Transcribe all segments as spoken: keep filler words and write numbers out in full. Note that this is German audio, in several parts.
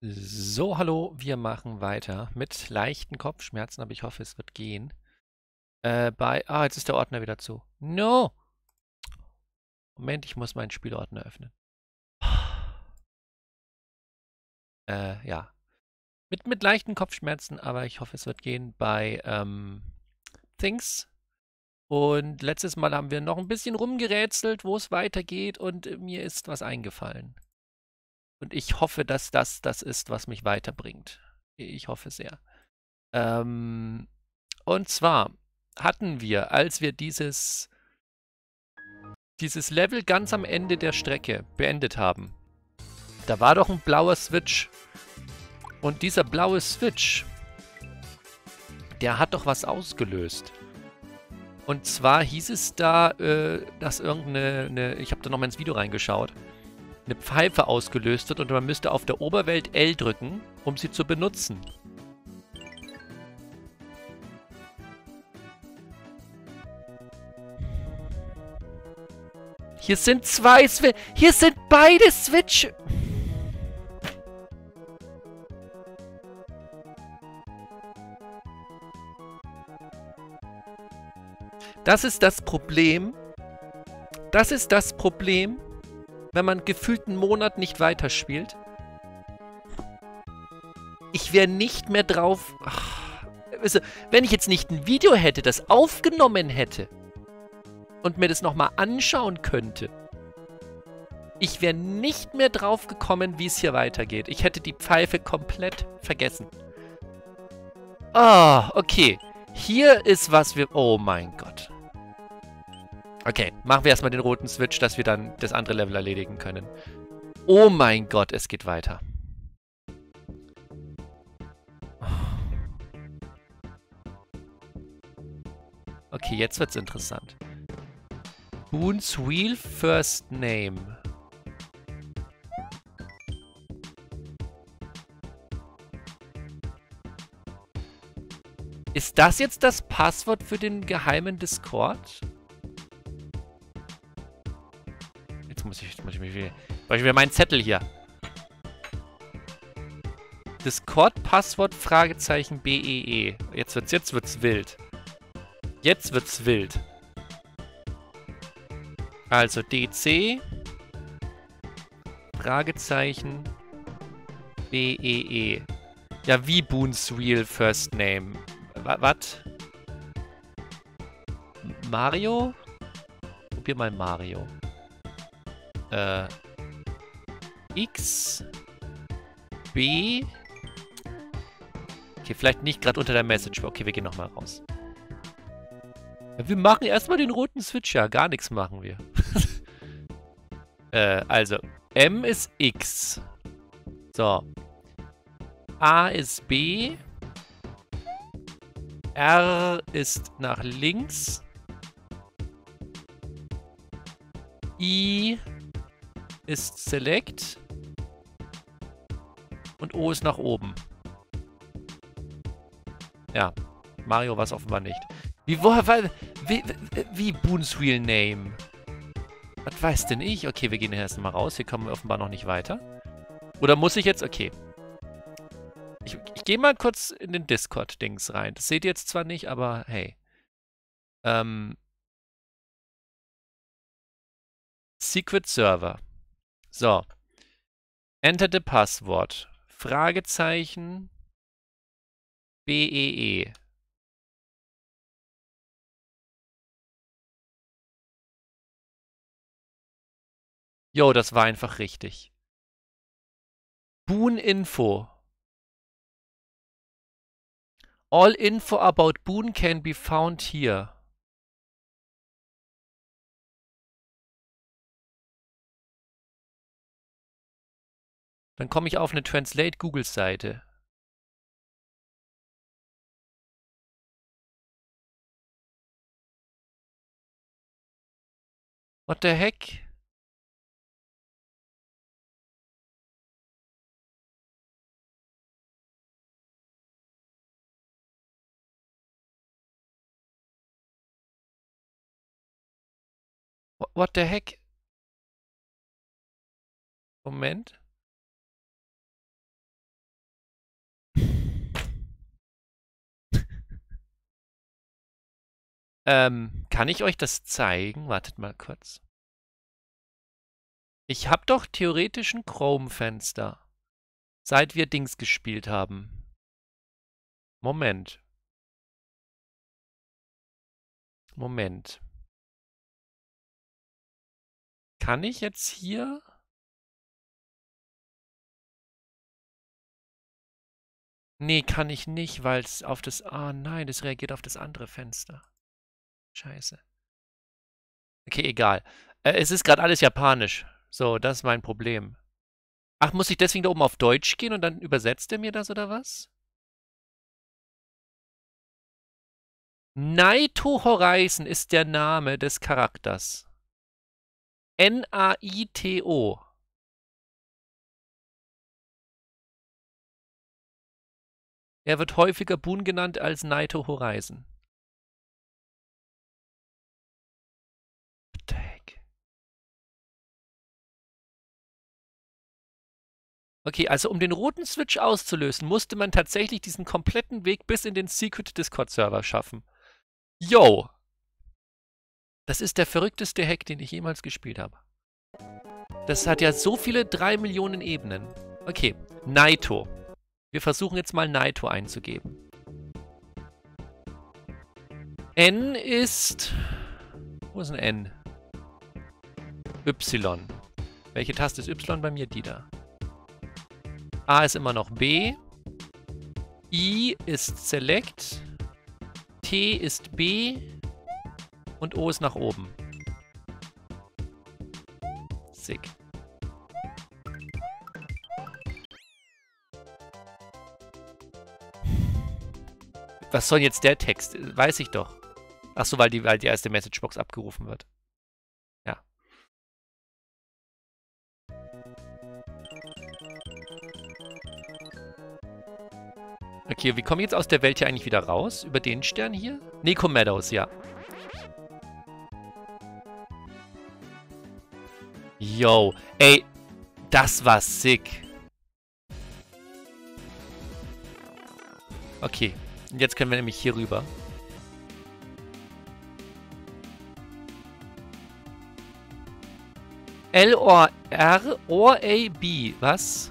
So, hallo, wir machen weiter mit leichten Kopfschmerzen, aber ich hoffe, es wird gehen. Äh, bei, ah, jetzt ist der Ordner wieder zu. No! Moment, ich muss meinen Spielordner öffnen. Äh, ja. Mit, mit leichten Kopfschmerzen, aber ich hoffe, es wird gehen bei ähm, Things. Und letztes Mal haben wir noch ein bisschen rumgerätselt, wo es weitergeht und äh, mir ist was eingefallen. Und ich hoffe, dass das das ist, was mich weiterbringt. Ich hoffe sehr. Ähm, und zwar hatten wir, als wir dieses, dieses Level ganz am Ende der Strecke beendet haben, da war doch ein blauer Switch. Und dieser blaue Switch, der hat doch was ausgelöst. Und zwar hieß es da, äh, dass irgendeine, eine, ich habe da nochmal ins Video reingeschaut, eine Pfeife ausgelöst wird und man müsste auf der Oberwelt L drücken, um sie zu benutzen. Hier sind zwei Switch. Hier sind beide Switch. Das ist das Problem. Das ist das Problem, wenn man gefühlt einen Monat nicht weiterspielt. Ich wäre nicht mehr drauf. Ach, also, wenn ich jetzt nicht ein Video hätte, das aufgenommen hätte und mir das nochmal anschauen könnte, ich wäre nicht mehr drauf gekommen, wie es hier weitergeht. Ich hätte die Pfeife komplett vergessen. Ah, oh, okay. Hier ist was wir... Oh mein Gott. Okay, machen wir erstmal den roten Switch, dass wir dann das andere Level erledigen können. Oh mein Gott, es geht weiter. Okay, jetzt wird's interessant. Boons Wheel First Name. Ist das jetzt das Passwort für den geheimen Discord? Jetzt muss ich, jetzt muss ich mich wieder... Brauche ich wieder meinen Zettel hier. Discord-Passwort, Fragezeichen, B E E. Jetzt wird's, jetzt wird's wild. Jetzt wird's wild. Also D C, Fragezeichen, B E E. Ja, wie Boons Real First Name? Was? Mario? Probier mal Mario. Äh. X. B. Okay, vielleicht nicht gerade unter der Message. Okay, wir gehen nochmal raus. Ja, wir machen erstmal den roten Switch. Ja, gar nichts machen wir. äh, also. M ist X. So. A ist B. R ist nach links. I ist Select. Und O ist nach oben. Ja, Mario war es offenbar nicht. Wie, woher, wie, wie Boons Real Name? Was weiß denn ich? Okay, wir gehen erst mal raus. Hier kommen wir offenbar noch nicht weiter. Oder muss ich jetzt... Okay. Ich, ich gehe mal kurz in den Discord-Dings rein. Das seht ihr jetzt zwar nicht, aber hey. Ähm... Secret Server. So. Enter the Passwort. Fragezeichen. B E E. Jo, das war einfach richtig. Boon Info. All info about Boon can be found here. Dann komme ich auf eine Translate Google Seite. What the heck? What the heck? Moment. Ähm, kann ich euch das zeigen? Wartet mal kurz. Ich habe doch theoretisch ein Chrome-Fenster. Seit wir Dings gespielt haben. Moment. Moment. Kann ich jetzt hier... Nee, kann ich nicht, weil es auf das... Ah, nein, das reagiert auf das andere Fenster. Scheiße. Okay, egal. Äh, es ist gerade alles japanisch. So, das ist mein Problem. Ach, muss ich deswegen da oben auf Deutsch gehen und dann übersetzt er mir das oder was? Naito Horizon ist der Name des Charakters. N A I T O. Er wird häufiger Boon genannt als Naito Horizon. What the heck? Okay, also um den roten Switch auszulösen, musste man tatsächlich diesen kompletten Weg bis in den Secret Discord Server schaffen. Yo! Das ist der verrückteste Hack, den ich jemals gespielt habe. Das hat ja so viele drei Millionen Ebenen. Okay, Naito. Wir versuchen jetzt mal Naito einzugeben. N ist... Wo ist ein N? Y. Welche Taste ist Y bei mir? Die da. A ist immer noch B. I ist Select. T ist B. Und O ist nach oben. Sick. Was soll jetzt der Text? Weiß ich doch. Achso, weil die, weil die erste Messagebox abgerufen wird. Ja. Okay, wie kommen wir jetzt aus der Welt hier eigentlich wieder raus? Über den Stern hier? Nico Meadows, ja. Yo, ey, das war sick. Okay, und jetzt können wir nämlich hier rüber. L O R O A B, was?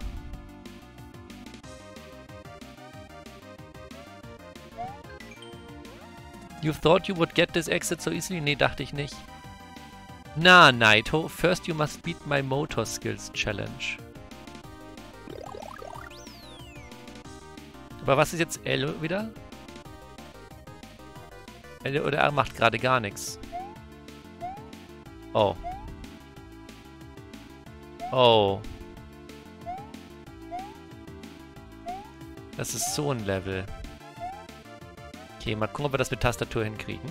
You thought you would get this exit so easily? Nee, dachte ich nicht. Na, Naito, first you must beat my motor skills challenge. Aber was ist jetzt L wieder? L oder R macht gerade gar nichts. Oh. Oh. Das ist so ein Level. Okay, mal gucken, ob wir das mit Tastatur hinkriegen.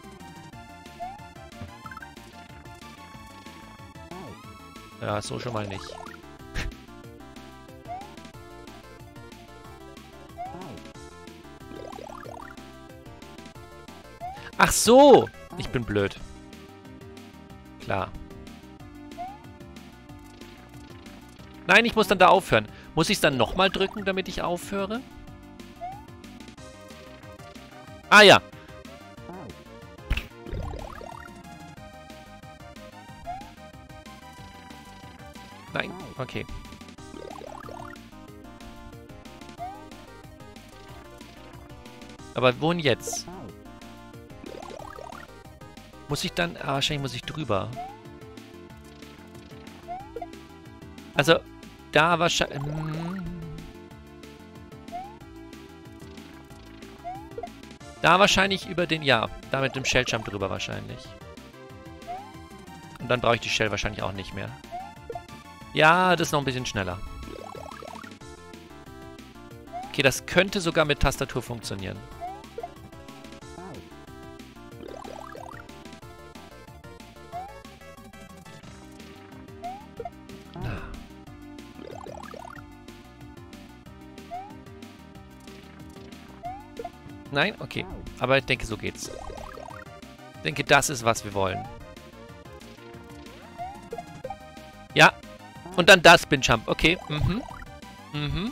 Ja, so schon mal nicht. Ach so! Ich bin blöd. Klar. Nein, ich muss dann da aufhören. Muss ich es dann nochmal drücken, damit ich aufhöre? Ah ja. Nein, okay. Aber wohin jetzt? Muss ich dann... Ah, wahrscheinlich muss ich drüber. Also, da wahrscheinlich... Hm, da wahrscheinlich über den... Ja, da mit dem Shelljump drüber wahrscheinlich. Und dann brauche ich die Shell wahrscheinlich auch nicht mehr. Ja, das ist noch ein bisschen schneller. Okay, das könnte sogar mit Tastatur funktionieren. Nein? Okay. Aber ich denke, so geht's. Ich denke, das ist, was wir wollen. Ja. Und dann das Spin Jump. Okay. Mhm. Mhm.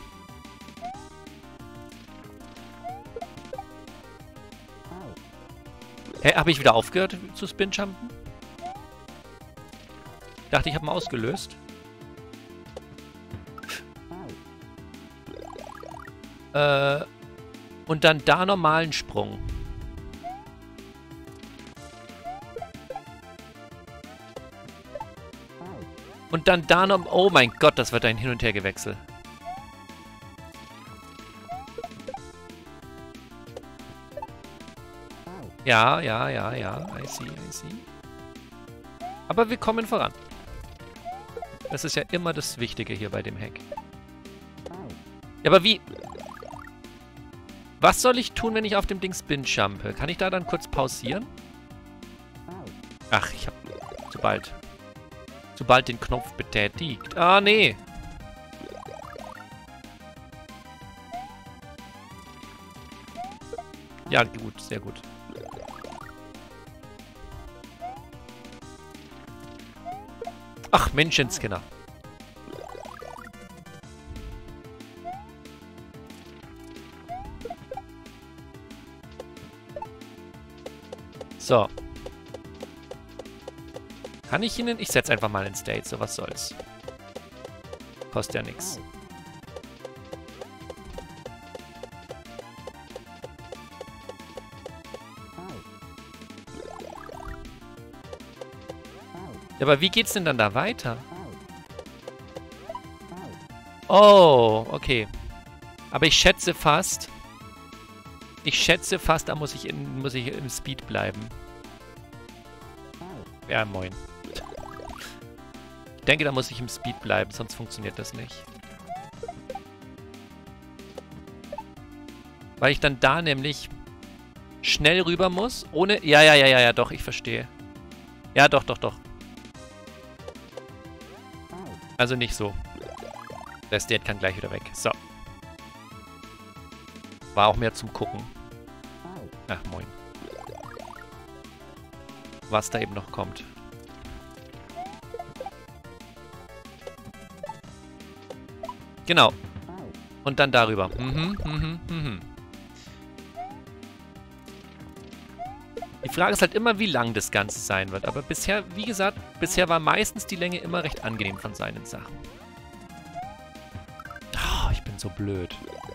Hä, habe ich wieder aufgehört zu Spin-Jumpen? Ich dachte, ich habe mal ausgelöst. Äh, und dann da normalen Sprung. Und dann da noch... Oh mein Gott, das wird ein Hin- und Hergewechsel. Ja, ja, ja, ja. I see, I see. Aber wir kommen voran. Das ist ja immer das Wichtige hier bei dem Hack. Ja, aber wie... Was soll ich tun, wenn ich auf dem Ding Spin jumpe? Kann ich da dann kurz pausieren? Ach, ich hab... Sobald... Sobald den Knopf betätigt. Ah, nee. Ja, gut. Sehr gut. Ach, Menschenskinder. So. Kann ich Ihnen... Ich setze einfach mal in State, so was soll's. Kostet ja nichts. Ja, aber wie geht's denn dann da weiter? Oh, okay. Aber ich schätze fast... Ich schätze fast, da muss ich, in, muss ich im Speed bleiben. Ja, moin. Ich denke, da muss ich im Speed bleiben, sonst funktioniert das nicht. Weil ich dann da nämlich schnell rüber muss, ohne... Ja, ja, ja, ja, ja, doch, ich verstehe. Ja, doch, doch, doch. Also nicht so. Der State kann gleich wieder weg. So. War auch mehr zum Gucken. Ach, moin. Was da eben noch kommt. Genau. Und dann darüber. Mhm, mhm, mhm. Die Frage ist halt immer, wie lang das Ganze sein wird. Aber bisher, wie gesagt, bisher war meistens die Länge immer recht angenehm von seinen Sachen. Oh, ich bin so blöd.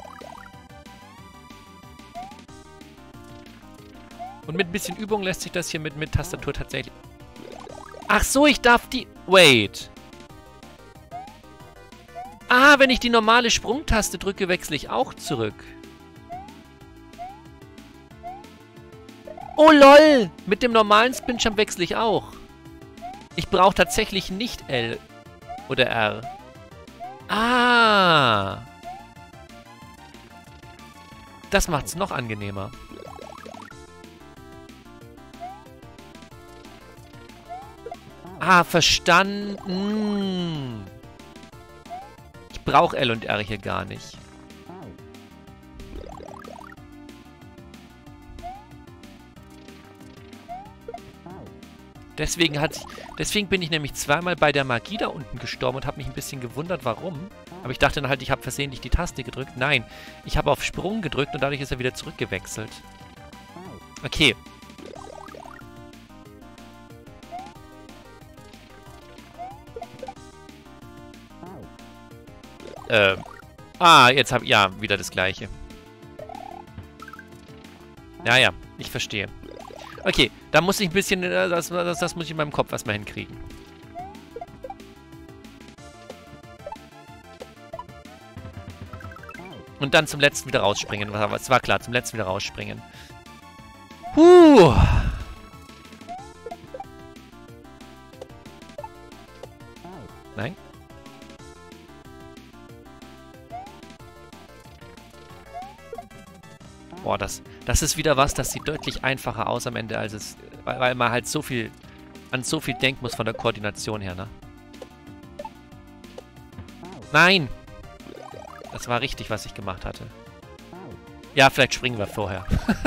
Und mit ein bisschen Übung lässt sich das hier mit, mit Tastatur tatsächlich... Ach so, ich darf die... Wait. Ah, wenn ich die normale Sprungtaste drücke, wechsle ich auch zurück. Oh, lol! Mit dem normalen Spin-Jump wechsle ich auch. Ich brauche tatsächlich nicht L oder R. Ah! Das macht's noch angenehmer. Ah, verstanden. Ich brauche L und R hier gar nicht. Deswegen hat, deswegen bin ich nämlich zweimal bei der Magie da unten gestorben und habe mich ein bisschen gewundert, warum. Aber ich dachte dann halt, ich habe versehentlich die Taste gedrückt. Nein, ich habe auf Sprung gedrückt und dadurch ist er wieder zurückgewechselt. Okay. Äh. Ah, jetzt habe ich... Ja, wieder das Gleiche. Ja, ja, ich verstehe. Okay, da muss ich ein bisschen... Das, das, das muss ich in meinem Kopf erstmal hinkriegen. Und dann zum letzten wieder rausspringen. Es war klar, zum letzten wieder rausspringen. Huh! Nein? Boah, das, das ist wieder was, das sieht deutlich einfacher aus am Ende, als es... Weil, weil man halt so viel... an so viel denken muss von der Koordination her, ne? Nein! Das war richtig, was ich gemacht hatte. Ja, vielleicht springen wir vorher.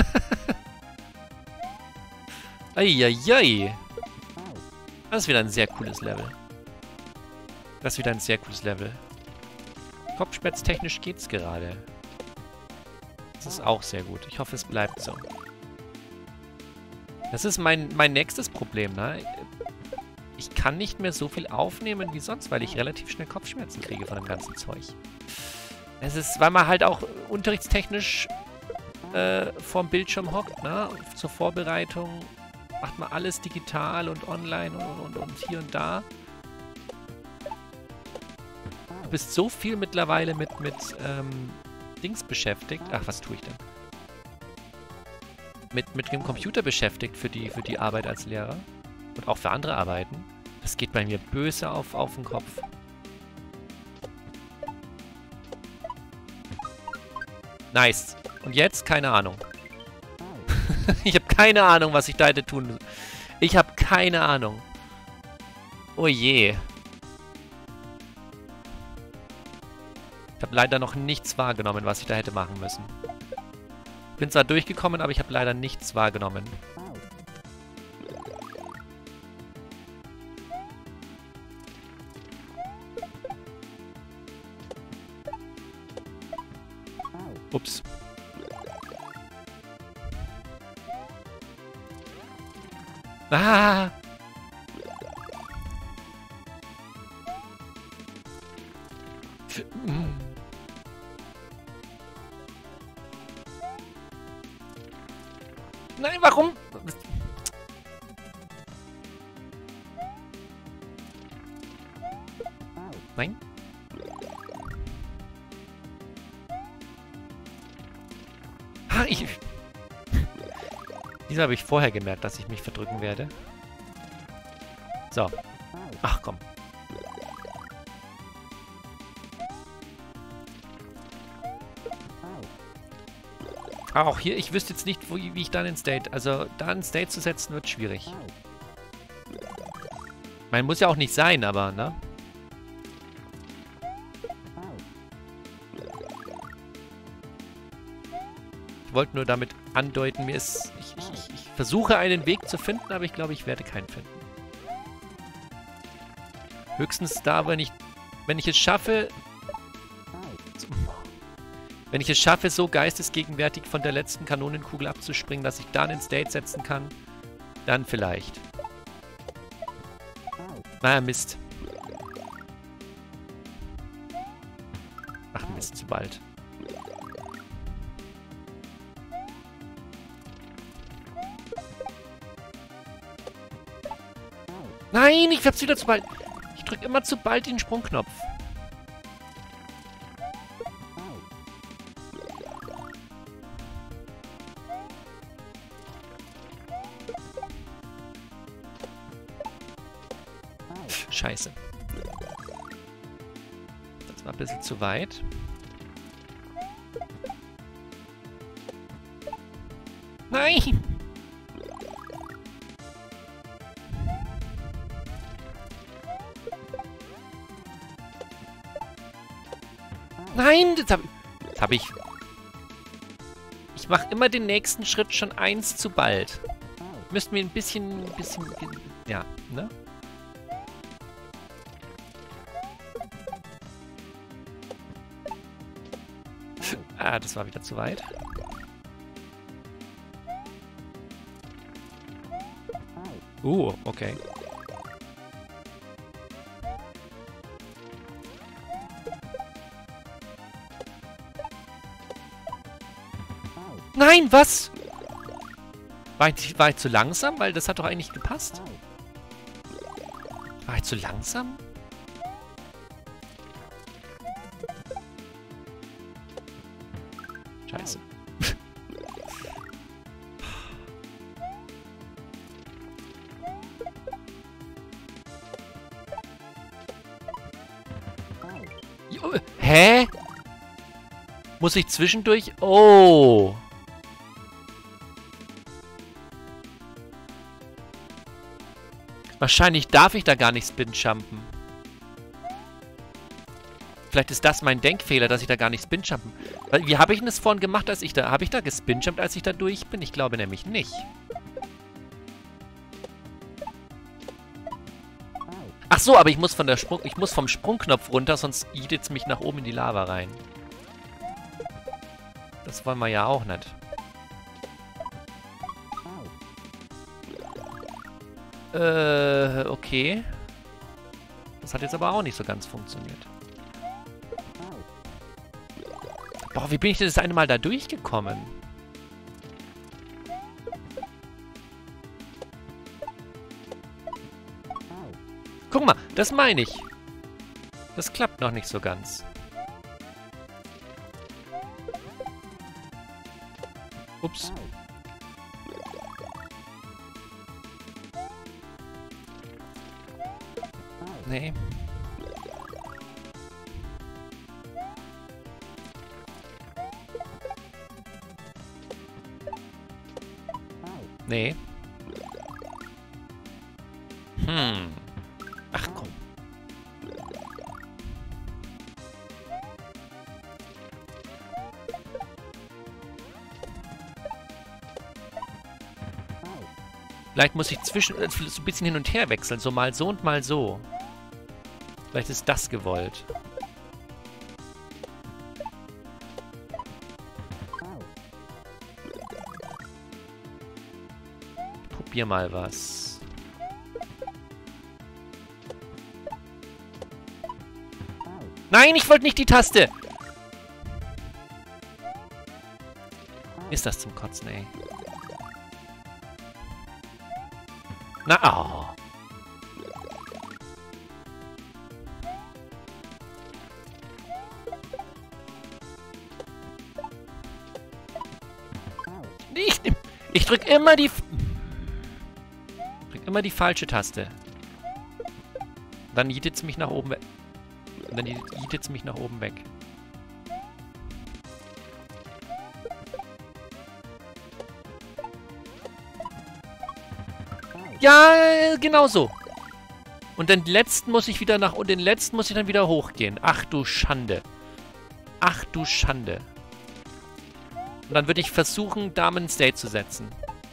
Eieiei. Das ist wieder ein sehr cooles Level. Das ist wieder ein sehr cooles Level. Kopfschmerztechnisch geht's gerade. Das ist auch sehr gut. Ich hoffe, es bleibt so. Das ist mein, mein nächstes Problem, ne? Ich kann nicht mehr so viel aufnehmen wie sonst, weil ich relativ schnell Kopfschmerzen kriege von dem ganzen Zeug. Es ist, weil man halt auch unterrichtstechnisch äh, vorm Bildschirm hockt, ne? Zur Vorbereitung macht man alles digital und online und, und, und hier und da. Du bist so viel mittlerweile mit, mit ähm, Dings beschäftigt. Ach, was tue ich denn? Mit, mit dem Computer beschäftigt für die, für die Arbeit als Lehrer. Und auch für andere Arbeiten. Das geht bei mir böse auf, auf den Kopf. Nice. Und jetzt? Keine Ahnung. Ich habe keine Ahnung, was ich da hätte tun müssen. Ich habe keine Ahnung. Oh je. Ich habe leider noch nichts wahrgenommen, was ich da hätte machen müssen. Ich bin zwar durchgekommen, aber ich habe leider nichts wahrgenommen. Ups. Ah! Nein, warum? Nein? Ah, ich... Diese habe ich vorher gemerkt, dass ich mich verdrücken werde. So. Ach, komm. Aber auch hier, ich wüsste jetzt nicht, wo, wie ich dann in State... Also, da in State zu setzen, wird schwierig. Man muss ja auch nicht sein, aber, ne? Ich wollte nur damit andeuten, mir ist... Ich, ich, ich, ich versuche einen Weg zu finden, aber ich glaube, ich werde keinen finden. Höchstens da, wenn ich... Wenn ich es schaffe... Wenn ich es schaffe, so geistesgegenwärtig von der letzten Kanonenkugel abzuspringen, dass ich dann in State setzen kann, dann vielleicht. Naja, Mist. Ach, Mist, zu bald. Nein, ich hab's wieder zu bald. Ich drück immer zu bald den Sprungknopf. Scheiße. Das war ein bisschen zu weit. Nein! Nein! Das habe hab ich... Ich mache immer den nächsten Schritt schon eins zu bald. Müssten wir ein bisschen... Ein bisschen... Ja, ne? Ah, das war wieder zu weit. Uh, okay. Nein, was? War ich, war ich zu langsam? Weil das hat doch eigentlich gepasst. War ich zu langsam? Scheiße. Hä? Muss ich zwischendurch... Oh. Wahrscheinlich darf ich da gar nicht Spin-Jumpen. Vielleicht ist das mein Denkfehler, dass ich da gar nicht Spin-Jumpen... Wie habe ich denn das vorhin gemacht, als ich da... Habe ich da gespin-jumpt, als ich da durch bin? Ich glaube nämlich nicht. Ach so, aber ich muss von der Sprung... Ich muss vom Sprungknopf runter, sonst yeetet es mich nach oben in die Lava rein. Das wollen wir ja auch nicht. Äh, okay. Das hat jetzt aber auch nicht so ganz funktioniert. Boah, wie bin ich denn das eine Mal da durchgekommen? Guck mal, das meine ich. Das klappt noch nicht so ganz. Ups. Nee. Nee. Hm. Ach komm. Vielleicht muss ich zwischen äh, so ein bisschen hin und her wechseln. So mal so und mal so. Vielleicht ist das gewollt. Ich probier mal was. Nein, ich wollte nicht die Taste! Ist das zum Kotzen, ey. Na, oh. Ich, ich drück immer die... drück immer die falsche Taste. Dann jietet's mich nach oben weg. Dann jietet's mich nach oben weg. Ja, genau so. Und den letzten muss ich wieder nach... und den letzten muss ich dann wieder hochgehen. Ach du Schande. Ach du Schande. Und dann würde ich versuchen, da einen State zu setzen.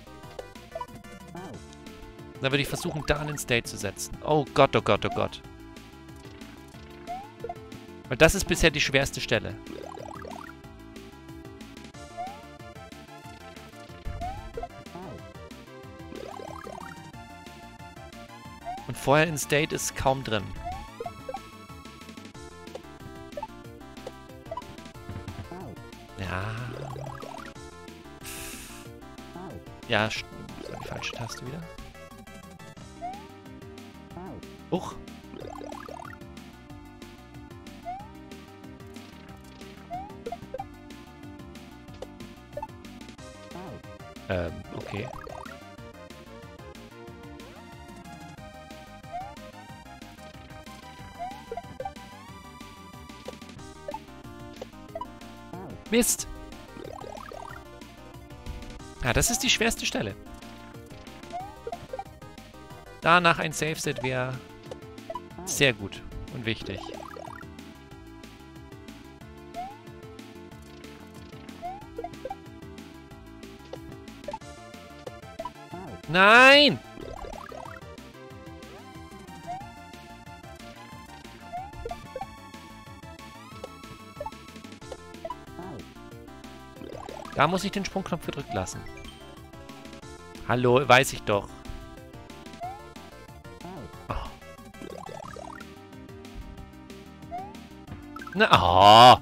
Dann würde ich versuchen, da einen State zu setzen. Oh Gott, oh Gott, oh Gott. Weil das ist bisher die schwerste Stelle. Und vorher in State ist kaum drin. Ja. Ja, das war die falsche Taste wieder. Uch. Ähm, okay. Mist. Ja, das ist die schwerste Stelle. Danach ein Save-Set wäre sehr gut und wichtig. Nein! Da muss ich den Sprungknopf gedrückt lassen. Hallo, weiß ich doch. Oh. Na, oh.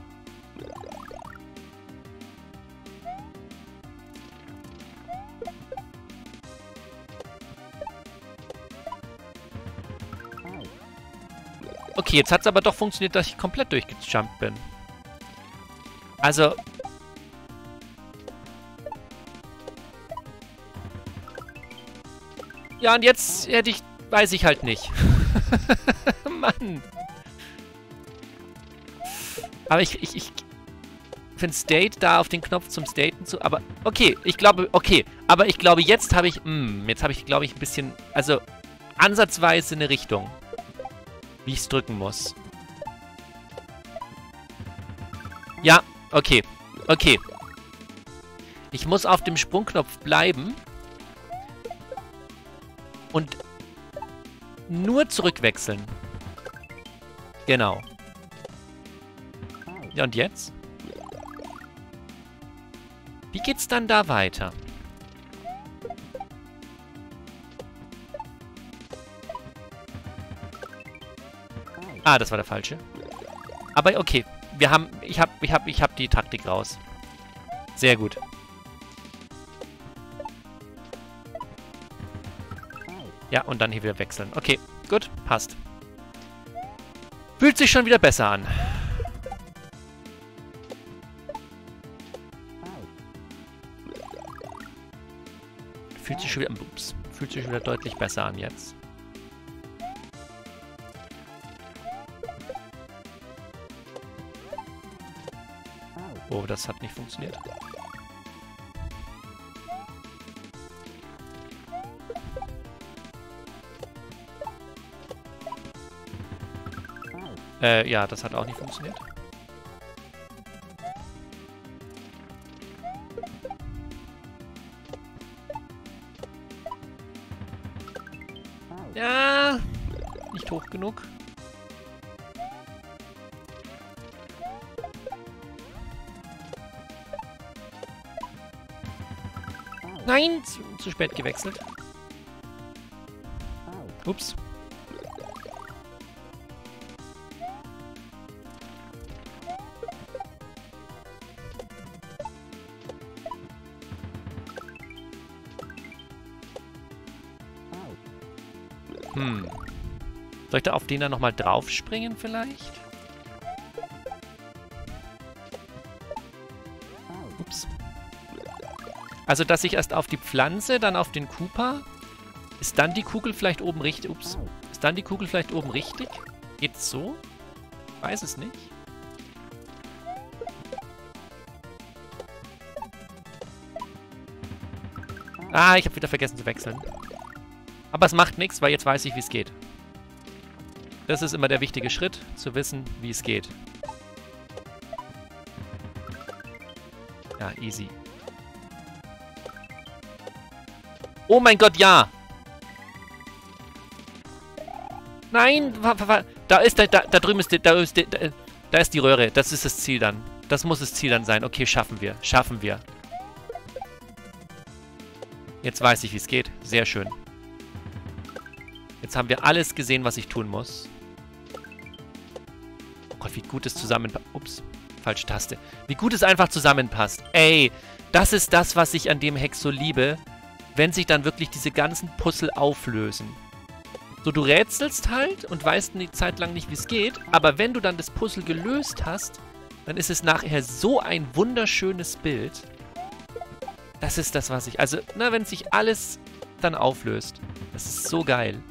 Okay, jetzt hat es aber doch funktioniert, dass ich komplett durchgejumpt bin. Also... Ja, und jetzt hätte ich... weiß ich halt nicht. Mann. Aber ich... ich, ich finde State da auf den Knopf zum Staten zu... Aber, okay, ich glaube... Okay, aber ich glaube, jetzt habe ich... Mh, jetzt habe ich, glaube ich, ein bisschen... Also, ansatzweise eine Richtung. Wie ich es drücken muss. Ja, okay. Okay. Ich muss auf dem Sprungknopf bleiben. Und nur zurückwechseln. Genau. Ja, und jetzt? Wie geht's dann da weiter? Ah, das war der falsche. Aber okay, wir haben, ich habe ich hab, ich hab die Taktik raus. Sehr gut. Ja, und dann hier wieder wechseln. Okay, gut, passt. Fühlt sich schon wieder besser an. Fühlt sich schon wieder, ups, fühlt sich wieder deutlich besser an jetzt. Oh, das hat nicht funktioniert. Äh, ja, das hat auch nicht funktioniert. Ja, nicht hoch genug. Nein, zu, zu spät gewechselt. Ups. Hm. Soll ich da auf den dann nochmal drauf springen vielleicht? Ups. Also, dass ich erst auf die Pflanze, dann auf den Koopa. Ist dann die Kugel vielleicht oben richtig? Ups. Ist dann die Kugel vielleicht oben richtig? Geht's so? Weiß es nicht. Ah, ich habe wieder vergessen zu wechseln. Aber es macht nichts, weil jetzt weiß ich, wie es geht. Das ist immer der wichtige Schritt, zu wissen, wie es geht. Ja, easy. Oh mein Gott, ja! Nein! Da ist, da, da drüben ist, da ist, da, da ist die Röhre. Das ist das Ziel dann. Das muss das Ziel dann sein. Okay, schaffen wir. Schaffen wir. Jetzt weiß ich, wie es geht. Sehr schön. Jetzt haben wir alles gesehen, was ich tun muss. Oh Gott, wie gut es zusammenpasst. Ups, falsche Taste. Wie gut es einfach zusammenpasst. Ey, das ist das, was ich an dem Hack so liebe, wenn sich dann wirklich diese ganzen Puzzle auflösen. So, du rätselst halt und weißt eine Zeit lang nicht, wie es geht, aber wenn du dann das Puzzle gelöst hast, dann ist es nachher so ein wunderschönes Bild. Das ist das, was ich... Also, na, wenn sich alles dann auflöst. Das ist so geil.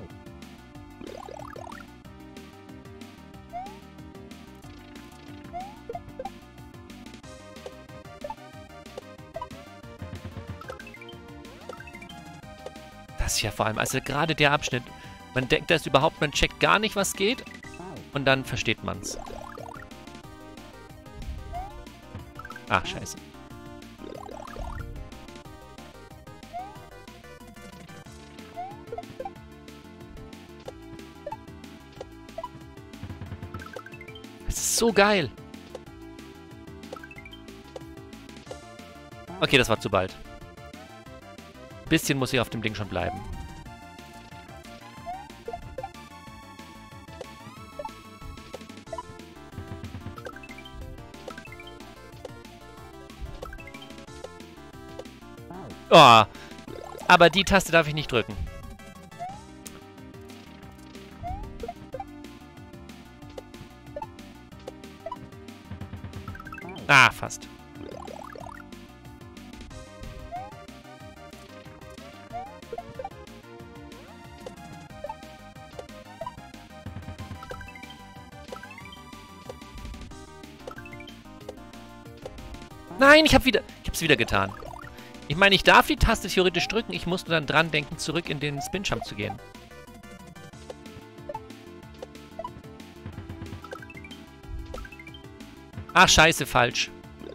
Das ist ja vor allem, also gerade der Abschnitt, man denkt das überhaupt, man checkt gar nicht, was geht und dann versteht man's. Ach, scheiße. Das ist so geil. Okay, das war zu bald. Ein bisschen muss ich auf dem Ding schon bleiben. Oh, aber die Taste darf ich nicht drücken. Ah, fast. Nein, ich habe wieder, ich habe es wieder getan. Ich meine, ich darf die Taste theoretisch drücken, ich muss nur dann dran denken, zurück in den Spin-Jump zu gehen. Ach, scheiße, falsch.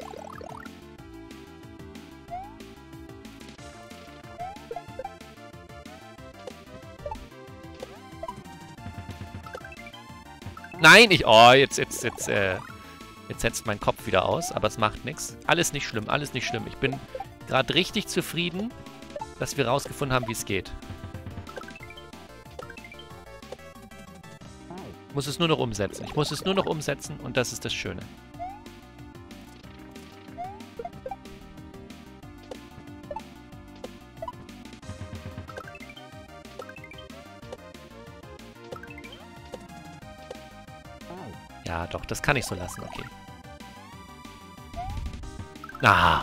Nein, ich... Oh, jetzt, jetzt, jetzt, äh... Jetzt setzt mein Kopf wieder aus, aber es macht nichts. Alles nicht schlimm, alles nicht schlimm. Ich bin gerade richtig zufrieden, dass wir rausgefunden haben, wie es geht. muss es nur noch umsetzen. Ich muss es nur noch umsetzen und das ist das Schöne. Ja, doch, das kann ich so lassen, okay. Ah.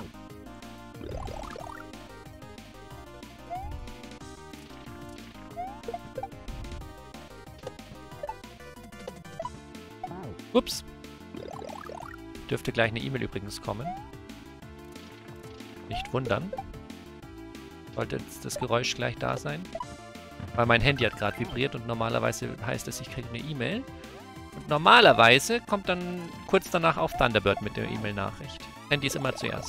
Ups. Dürfte gleich eine E-Mail übrigens kommen. Nicht wundern. Sollte jetzt das Geräusch gleich da sein. Weil mein Handy hat gerade vibriert und normalerweise heißt es, ich kriege eine E-Mail. Und normalerweise kommt dann kurz danach auf Thunderbird mit der E-Mail-Nachricht. Handy ist immer zuerst.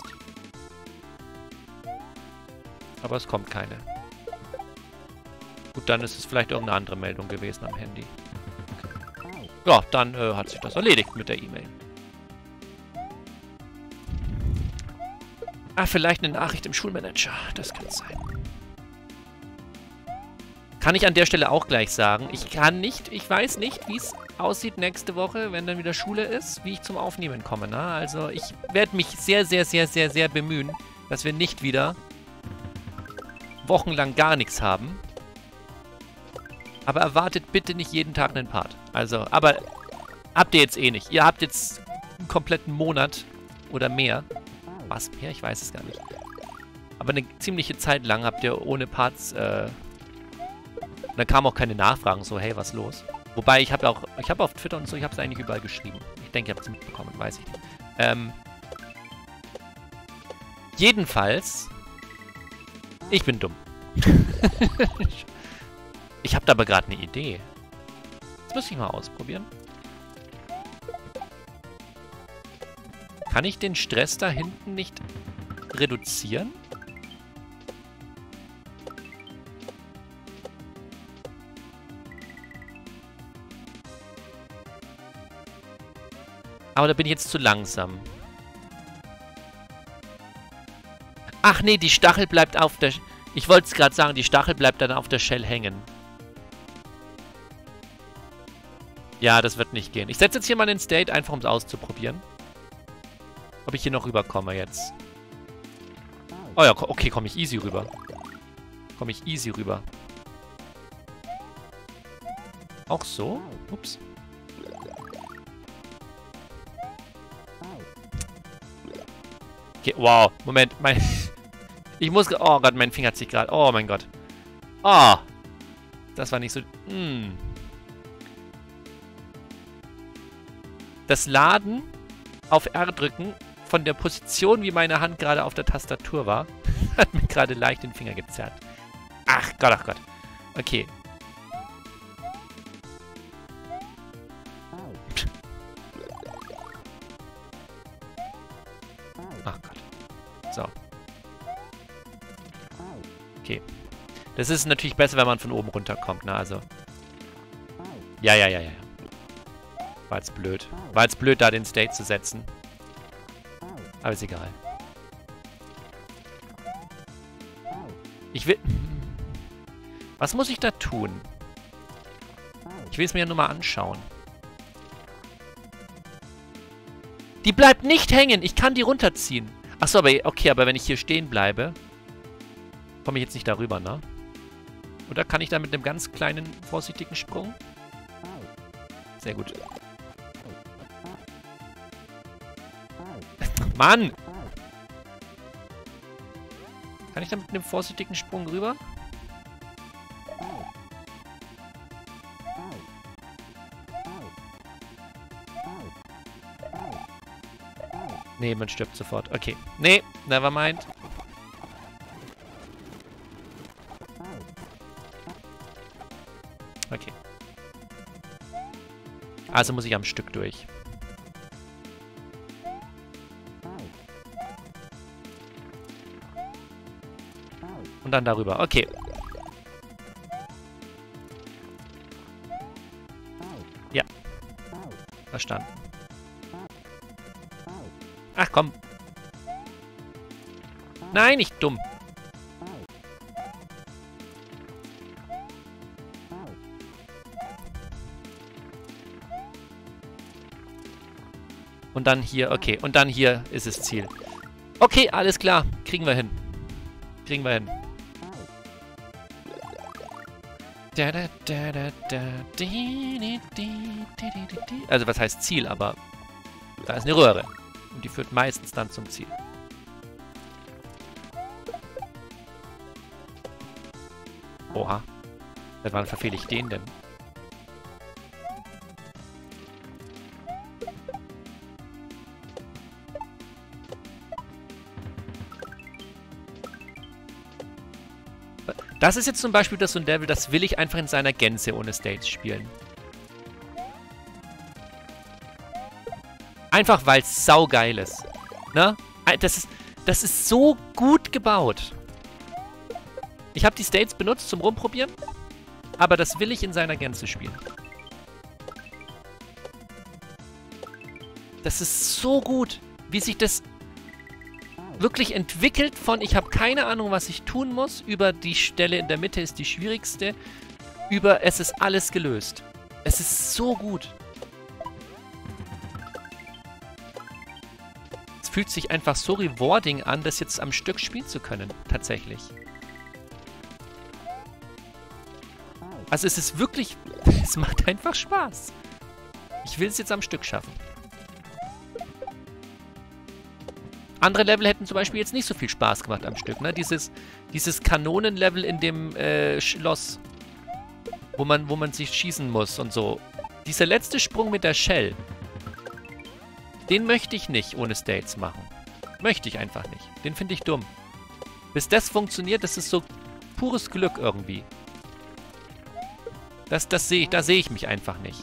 Aber es kommt keine. Gut, dann ist es vielleicht irgendeine andere Meldung gewesen am Handy. Ja, dann äh, hat sich das erledigt mit der E-Mail. Ah, vielleicht eine Nachricht im Schulmanager. Das kann sein. Kann ich an der Stelle auch gleich sagen. Ich kann nicht, ich weiß nicht, wie es aussieht nächste Woche, wenn dann wieder Schule ist, wie ich zum Aufnehmen komme. Ne? Also ich werde mich sehr, sehr, sehr, sehr, sehr bemühen, dass wir nicht wieder wochenlang gar nichts haben. Aber erwartet bitte nicht jeden Tag einen Part. Also, aber habt ihr jetzt eh nicht. Ihr habt jetzt einen kompletten Monat oder mehr. Was mehr? Ich weiß es gar nicht. Aber eine ziemliche Zeit lang habt ihr ohne Parts, äh... Und dann kamen auch keine Nachfragen, so, hey, was los? Wobei, ich habe auch, ich habe auf Twitter und so, ich habe es eigentlich überall geschrieben. Ich denke, ihr habt es mitbekommen, weiß ich nicht. Ähm... Jedenfalls... Ich bin dumm. Ich habe da aber gerade eine Idee. Das muss ich mal ausprobieren. Kann ich den Stress da hinten nicht reduzieren? Aber da bin ich jetzt zu langsam. Ach nee, die Stachel bleibt auf der... Ich wollte es gerade sagen, die Stachel bleibt dann auf der Shell hängen. Ja, das wird nicht gehen. Ich setze jetzt hier mal den State, einfach um es auszuprobieren. Ob ich hier noch rüberkomme jetzt. Oh ja, okay, komme ich easy rüber. Komme ich easy rüber. Auch so? Ups. Okay, wow. Moment, mein... Ich muss... Oh Gott, mein Finger hat sich gerade... Oh mein Gott. Oh. Das war nicht so... Hm. Das Laden auf R drücken von der Position, wie meine Hand gerade auf der Tastatur war, hat mir gerade leicht den Finger gezerrt. Ach Gott, ach Gott. Okay. Ach Gott. So. Okay. Das ist natürlich besser, wenn man von oben runterkommt, ne? Also. Ja, ja, ja, ja. War jetzt blöd. War jetzt blöd, da den State zu setzen. Aber ist egal. Ich will... Was muss ich da tun? Ich will es mir ja nur mal anschauen. Die bleibt nicht hängen. Ich kann die runterziehen. Achso, aber okay, aber wenn ich hier stehen bleibe, komme ich jetzt nicht darüber, ne? Oder kann ich da mit einem ganz kleinen, vorsichtigen Sprung? Sehr gut. Mann! Kann ich da mit einem vorsichtigen Sprung rüber? Nee, man stirbt sofort. Okay. Nee, never mind. Okay. Also muss ich am Stück durch. Und dann darüber. Okay. Ja. Verstanden. Ach komm. Nein, nicht dumm. Und dann hier, okay. Und dann hier ist das Ziel. Okay, alles klar. Kriegen wir hin. Kriegen wir hin. Also was heißt Ziel, aber da ist eine Röhre. Und die führt meistens dann zum Ziel. Oha. Seit wann verfehle ich den denn? Das ist jetzt zum Beispiel das so ein Level, das will ich einfach in seiner Gänze ohne States spielen. Einfach weil es saugeil ist. Ne? Das ist, das ist so gut gebaut. Ich habe die States benutzt zum Rumprobieren, aber das will ich in seiner Gänze spielen. Das ist so gut, wie sich das wirklich entwickelt von, ich habe keine Ahnung, was ich tun muss, über die Stelle in der Mitte ist die schwierigste, über es ist alles gelöst. Es ist so gut. Es fühlt sich einfach so rewarding an, das jetzt am Stück spielen zu können, tatsächlich. Also es ist wirklich, es macht einfach Spaß. Ich will es jetzt am Stück schaffen. Andere Level hätten zum Beispiel jetzt nicht so viel Spaß gemacht am Stück, ne? Dieses, dieses Kanonenlevel in dem äh, Schloss, wo man, wo man sich schießen muss und so. Dieser letzte Sprung mit der Shell, den möchte ich nicht ohne States machen. Möchte ich einfach nicht. Den finde ich dumm. Bis das funktioniert, das ist so pures Glück irgendwie. Das, das sehe ich, da sehe ich mich einfach nicht.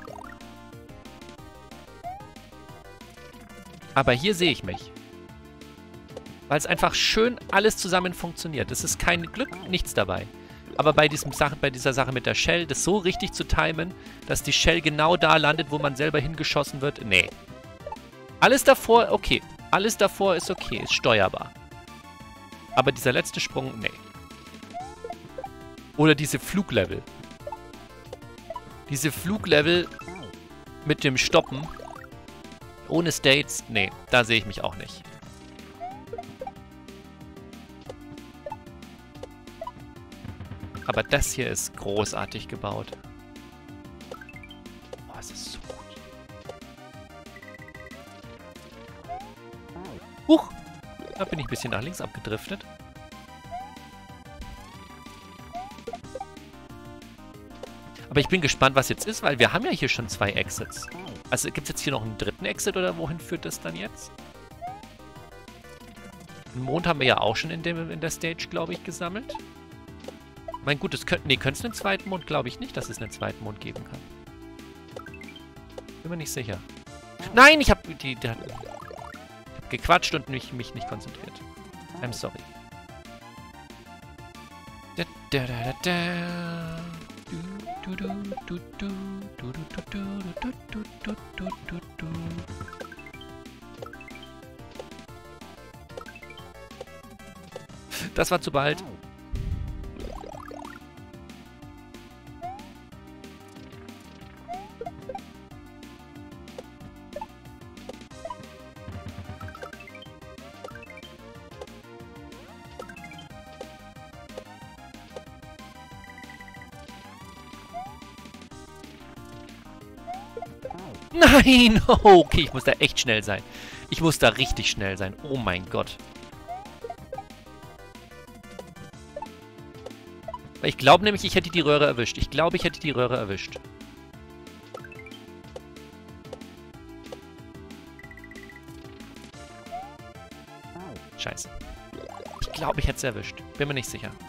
Aber hier sehe ich mich. Weil es einfach schön alles zusammen funktioniert. Es ist kein Glück, nichts dabei. Aber bei, diesem Sache, bei dieser Sache mit der Shell, das so richtig zu timen, dass die Shell genau da landet, wo man selber hingeschossen wird, nee. Alles davor, okay. Alles davor ist okay, ist steuerbar. Aber dieser letzte Sprung, nee. Oder diese Fluglevel. Diese Fluglevel mit dem Stoppen, ohne States, nee, da sehe ich mich auch nicht. Aber das hier ist großartig gebaut. Boah, es ist so gut. Huch! Da bin ich ein bisschen nach links abgedriftet. Aber ich bin gespannt, was jetzt ist, weil wir haben ja hier schon zwei Exits. Also gibt es jetzt hier noch einen dritten Exit oder wohin führt das dann jetzt? Den Mond haben wir ja auch schon in, dem, in der Stage, glaube ich, gesammelt. Mein gut, es könnte, nee, könnte es einen zweiten Mond? Glaube ich nicht, dass es einen zweiten Mond geben kann. Bin mir nicht sicher. Nein, ich habe die, die, hab gequatscht und mich, mich nicht konzentriert. I'm sorry. Da, da, da, da. Du, du, du, du, du, du, du, du, du, du, du, du, du. Das war zu bald. Nein! Oh, okay, ich muss da echt schnell sein. Ich muss da richtig schnell sein. Oh mein Gott. Ich glaube nämlich, ich hätte die Röhre erwischt. Ich glaube, ich hätte die Röhre erwischt. Scheiße. Ich glaube, ich hätte es erwischt. Bin mir nicht sicher.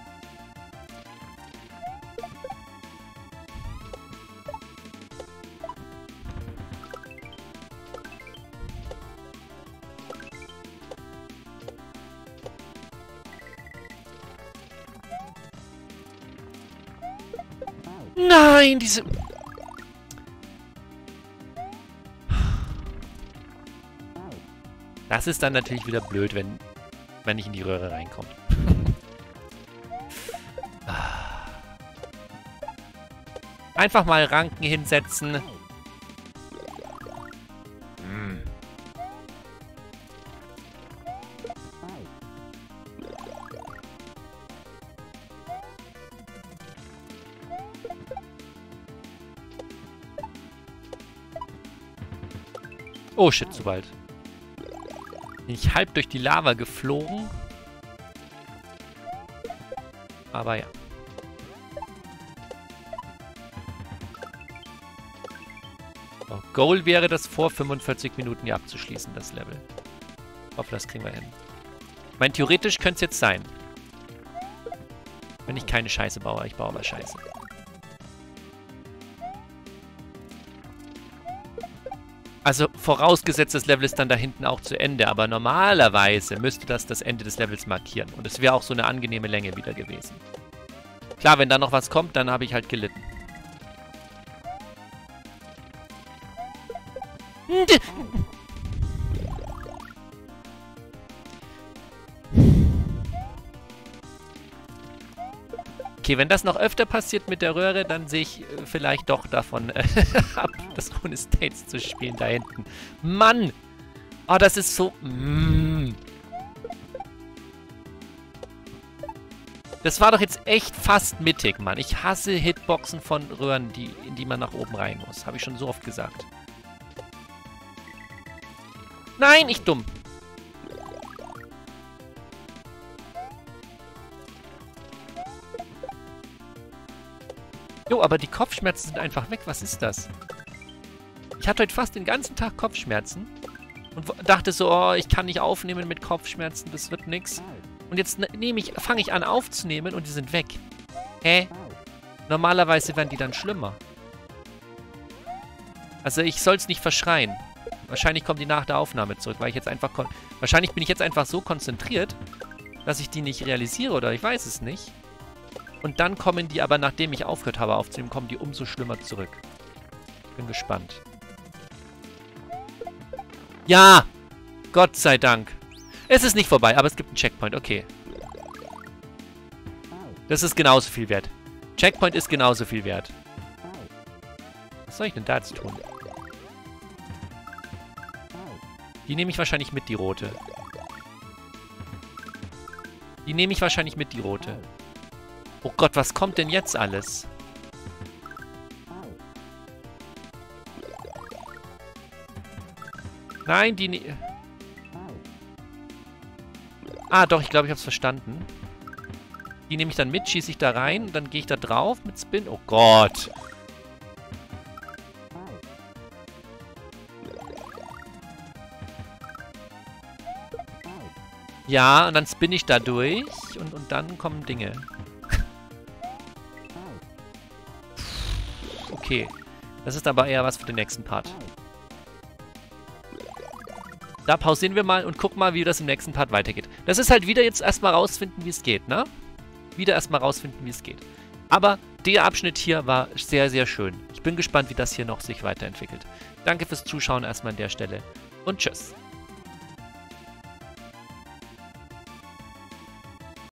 Nein, diese... Das ist dann natürlich wieder blöd, wenn, wenn ich in die Röhre reinkomme. Einfach mal Ranken hinsetzen. Hm. Oh shit, zu bald. Bin ich halb durch die Lava geflogen. Aber ja. So, Goal wäre das vor fünfundvierzig Minuten hier abzuschließen, das Level. Ich hoffe, das kriegen wir hin. Ich meine, theoretisch könnte es jetzt sein. Wenn ich keine Scheiße baue, ich baue aber Scheiße. Also vorausgesetzt, das Level ist dann da hinten auch zu Ende, aber normalerweise müsste das das Ende des Levels markieren. Und es wäre auch so eine angenehme Länge wieder gewesen. Klar, wenn da noch was kommt, dann habe ich halt gelitten. Okay, wenn das noch öfter passiert mit der Röhre, dann sehe ich äh, vielleicht doch davon äh, ab, das ohne States zu spielen da hinten. Mann! Oh, das ist so... Mm. Das war doch jetzt echt fast mittig, Mann. Ich hasse Hitboxen von Röhren, die, in die man nach oben rein muss. Habe ich schon so oft gesagt. Nein, ich dumm. Jo, aber die Kopfschmerzen sind einfach weg. Was ist das? Ich hatte heute fast den ganzen Tag Kopfschmerzen. Und dachte so, oh, ich kann nicht aufnehmen mit Kopfschmerzen. Das wird nix. Und jetzt nehme ich, fange ich an aufzunehmen und die sind weg. Hä? Normalerweise werden die dann schlimmer. Also ich soll es nicht verschreien. Wahrscheinlich kommen die nach der Aufnahme zurück, weil ich jetzt einfach... Wahrscheinlich bin ich jetzt einfach so konzentriert, dass ich die nicht realisiere oder ich weiß es nicht. Und dann kommen die aber, nachdem ich aufgehört habe aufzunehmen, kommen die umso schlimmer zurück. Bin gespannt. Ja! Gott sei Dank. Es ist nicht vorbei, aber es gibt einen Checkpoint. Okay. Das ist genauso viel wert. Checkpoint ist genauso viel wert. Was soll ich denn da jetzt tun? Die nehme ich wahrscheinlich mit, die rote. Die nehme ich wahrscheinlich mit, die rote. Oh Gott, was kommt denn jetzt alles? Nein, die... Ne ah, doch, ich glaube, ich habe es verstanden. Die nehme ich dann mit, schieße ich da rein, dann gehe ich da drauf mit Spin. Oh Gott. Ja, und dann spinne ich da durch und, und dann kommen Dinge. Okay. Das ist aber eher was für den nächsten Part. Da pausieren wir mal und gucken mal, wie das im nächsten Part weitergeht. Das ist halt wieder jetzt erstmal rausfinden, wie es geht, ne? Wieder erstmal rausfinden, wie es geht. Aber der Abschnitt hier war sehr, sehr schön. Ich bin gespannt, wie das hier noch sich weiterentwickelt. Danke fürs Zuschauen erstmal an der Stelle und tschüss.